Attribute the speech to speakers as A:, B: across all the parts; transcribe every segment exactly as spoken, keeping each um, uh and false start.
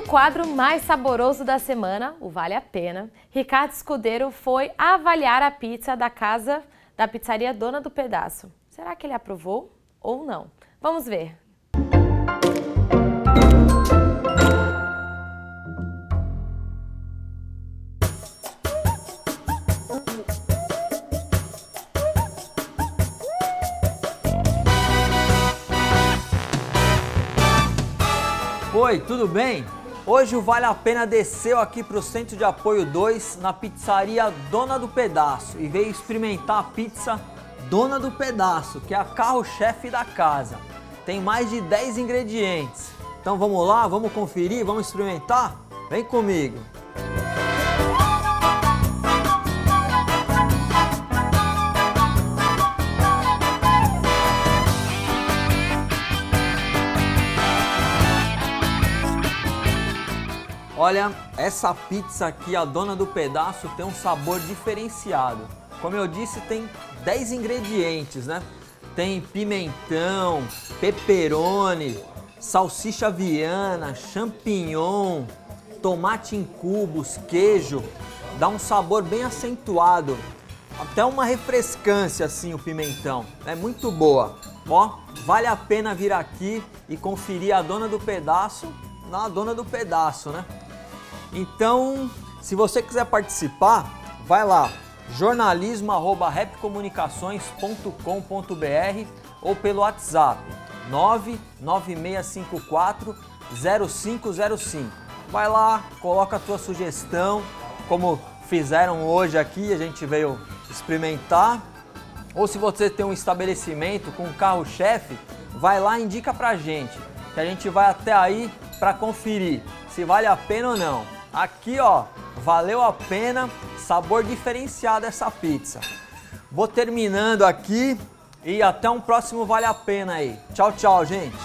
A: No quadro mais saboroso da semana, o Vale a Pena, Ricardo Escudeiro foi avaliar a pizza da casa da pizzaria Dona do Pedaço. Será que ele aprovou ou não? Vamos ver.
B: Oi, tudo bem? Hoje o Vale a Pena desceu aqui para o Centro de Apoio dois, na pizzaria Dona do Pedaço, e veio experimentar a pizza Dona do Pedaço, que é a carro-chefe da casa. Tem mais de dez ingredientes. Então vamos lá, vamos conferir, vamos experimentar? Vem comigo! Olha, essa pizza aqui, a Dona do Pedaço, tem um sabor diferenciado. Como eu disse, tem dez ingredientes, né? Tem pimentão, pepperoni, salsicha viana, champignon, tomate em cubos, queijo. Dá um sabor bem acentuado. Até uma refrescância assim o pimentão. É muito boa. Ó, vale a pena vir aqui e conferir a Dona do Pedaço na Dona do Pedaço, né? Então, se você quiser participar, vai lá, jornalismo arroba rapcomunicações ponto com ponto br ou pelo WhatsApp nove nove seis cinco quatro zero cinco zero cinco. Vai lá, coloca a tua sugestão, como fizeram hoje aqui, a gente veio experimentar. Ou se você tem um estabelecimento com um carro-chefe, vai lá e indica pra gente, que a gente vai até aí para conferir se vale a pena ou não. Aqui, ó, valeu a pena, sabor diferenciado essa pizza. Vou terminando aqui e até um próximo Vale a Pena aí. Tchau, tchau, gente.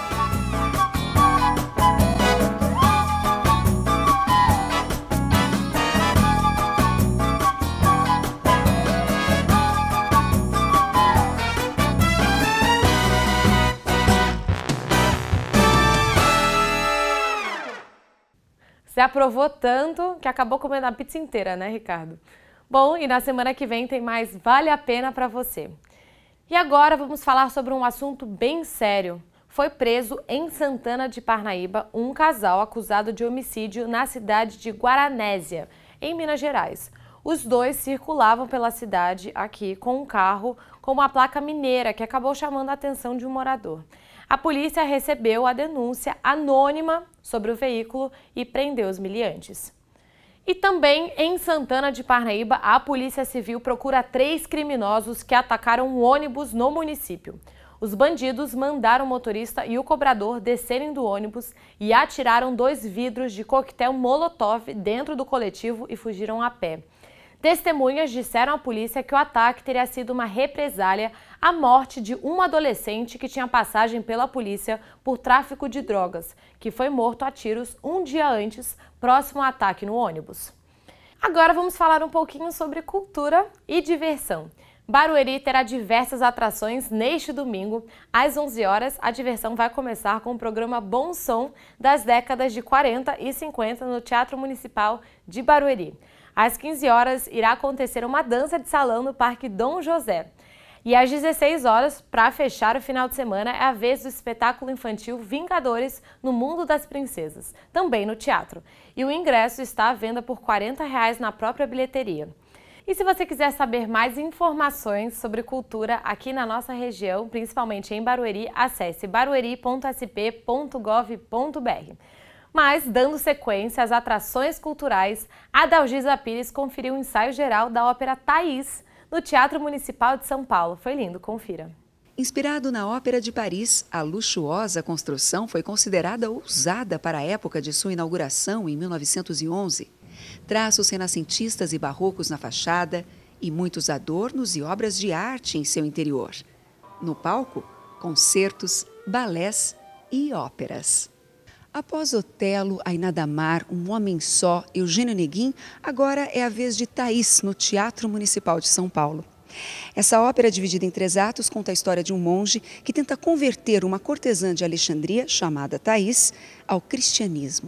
A: Você aprovou tanto que acabou comendo a pizza inteira, né, Ricardo? Bom, e na semana que vem tem mais Vale a Pena para você. E agora vamos falar sobre um assunto bem sério. Foi preso em Santana de Parnaíba um casal acusado de homicídio na cidade de Guaranésia, em Minas Gerais. Os dois circulavam pela cidade aqui com um carro com uma placa mineira que acabou chamando a atenção de um morador. A polícia recebeu a denúncia anônima sobre o veículo e prendeu os miliantes. E também em Santana de Parnaíba, a Polícia Civil procura três criminosos que atacaram um ônibus no município. Os bandidos mandaram o motorista e o cobrador descerem do ônibus e atiraram dois vidros de coquetel Molotov dentro do coletivo e fugiram a pé. Testemunhas disseram à polícia que o ataque teria sido uma represália à morte de um adolescente que tinha passagem pela polícia por tráfico de drogas, que foi morto a tiros um dia antes, próximo ao ataque no ônibus. Agora vamos falar um pouquinho sobre cultura e diversão. Barueri terá diversas atrações neste domingo. Às onze horas, a diversão vai começar com o programa Bom Som das décadas de quarenta e cinquenta no Teatro Municipal de Barueri. Às quinze horas, irá acontecer uma dança de salão no Parque Dom José. E às dezesseis horas, para fechar o final de semana, é a vez do espetáculo infantil Vingadores no Mundo das Princesas, também no teatro. E o ingresso está à venda por quarenta reais na própria bilheteria. E se você quiser saber mais informações sobre cultura aqui na nossa região, principalmente em Barueri, acesse barueri ponto s p ponto gov ponto br. Mas, dando sequência às atrações culturais, a Dalgisa Pires conferiu o ensaio geral da ópera Thaís no Teatro Municipal de São Paulo. Foi lindo, confira.
C: Inspirado na Ópera de Paris, a luxuosa construção foi considerada ousada para a época de sua inauguração em mil novecentos e onze. Traços renascentistas e barrocos na fachada e muitos adornos e obras de arte em seu interior. No palco, concertos, balés e óperas. Após Otelo, Ainda Damar, Um Homem Só, Eugênio Neguin, agora é a vez de Thaís no Teatro Municipal de São Paulo. Essa ópera, dividida em três atos, conta a história de um monge que tenta converter uma cortesã de Alexandria, chamada Thaís, ao cristianismo.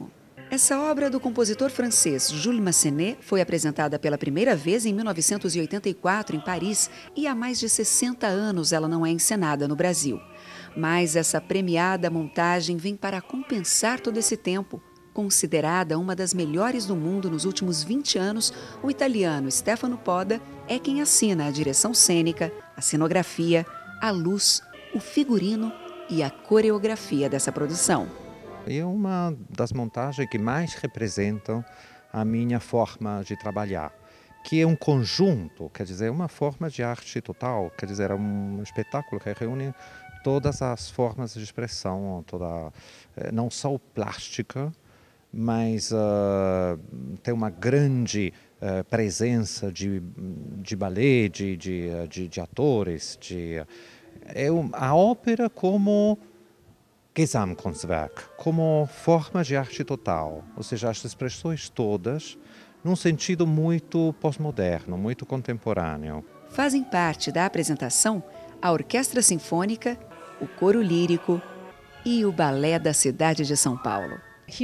C: Essa obra do compositor francês Jules Massenet foi apresentada pela primeira vez em mil novecentos e oitenta e quatro em Paris e há mais de sessenta anos ela não é encenada no Brasil. Mas essa premiada montagem vem para compensar todo esse tempo. Considerada uma das melhores do mundo nos últimos vinte anos, o italiano Stefano Poda é quem assina a direção cênica, a cenografia, a luz, o figurino e a coreografia dessa produção.
D: É uma das montagens que mais representam a minha forma de trabalhar, que é um conjunto, quer dizer, uma forma de arte total, quer dizer, é um espetáculo que reúne todas as formas de expressão, toda, não só plástica, mas uh, tem uma grande uh, presença de, de balé, de, de, de, de atores, de, é um, a ópera como Gesamtkunstwerk, como forma de arte total, ou seja, as expressões todas num sentido muito pós-moderno, muito contemporâneo.
C: Fazem parte da apresentação a Orquestra Sinfônica, o Coro Lírico e o Balé da Cidade de São Paulo.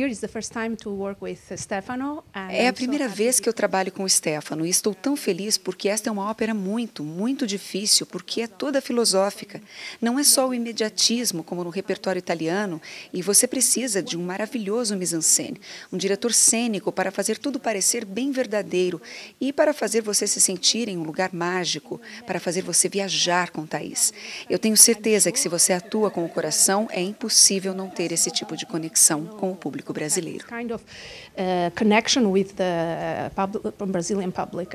C: É a primeira vez que eu trabalho com o Stefano e estou tão feliz porque esta é uma ópera muito, muito difícil, porque é toda filosófica. Não é só o imediatismo, como no repertório italiano, e você precisa de um maravilhoso mise-en-scène, um diretor cênico para fazer tudo parecer bem verdadeiro e para fazer você se sentir em um lugar mágico, para fazer você viajar com Thaís. Eu tenho certeza que se você atua com o coração, é impossível não ter esse tipo de conexão com o público brasileiro.
E: Kind of uh, connection with the public, Brazilian public.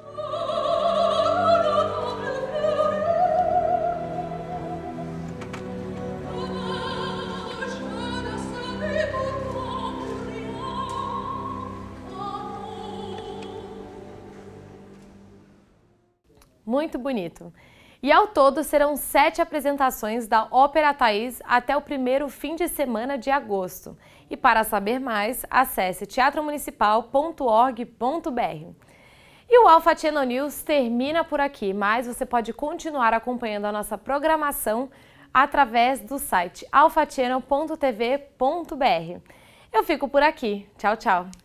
A: Muito bonito. E ao todo serão sete apresentações da Ópera Thaís até o primeiro fim de semana de agosto. E para saber mais, acesse teatro municipal ponto org ponto br. E o Alpha Channel News termina por aqui, mas você pode continuar acompanhando a nossa programação através do site alpha channel ponto tv ponto br. Eu fico por aqui. Tchau, tchau!